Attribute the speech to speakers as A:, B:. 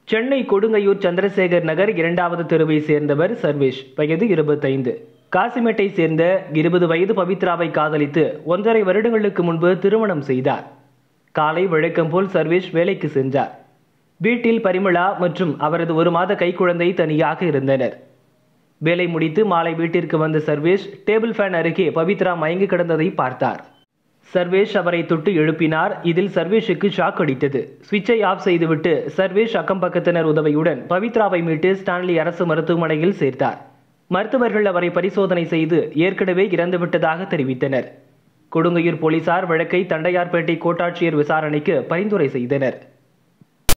A: சென்னை கொடுங்கையூர் சந்திரசேகர் நகர் 2வது தெருவை சேர்ந்தவர் சர்வேஷ், வயது 25. காசிமேட்டை சேர்ந்த 20 வயது பவித்ராவை காதலித்து 1.5 வருடங்களுக்கு முன்பு திருமணம் செய்தார். காலை வழக்கம் போல் சர்வேஷ் வேலைக்கு சென்றார். வீட்டில் பரிமளா மற்றும் அவரது 1 மாத கைக்குழந்தை தனியாக இருந்தனர். வேலை முடித்து மாலை வீட்டிற்கு வந்த சர்வேஷ் டேபிள் ஃபேன் அருகே பவித்ரா மயங்கி கிடந்ததை பார்த்தார். சர்வேஷ் அவரை தொட்டு எழுப்பினார். இதில் சர்வேஷுக்கு ஷாக் அடித்தது. சுவிட்சை ஆஃப் செய்துவிட்டு சர்வேஷ் அக்கம் பக்கத்தினர் உதவியுடன் பவித்ராவை மீட்டு ஸ்டான்லி அரசு மருத்துவமனையில் சேர்த்தார். மருத்துவர்கள் அவரை பரிசோதனை செய்து ஏற்கனவே இறந்துவிட்டதாக தெரிவித்தனர். கொடுங்கையூர் போலீசார் வழக்கை தண்டையார்பேட்டை கோட்டாட்சியர் விசாரணைக்கு பரிந்துரை செய்தனர்.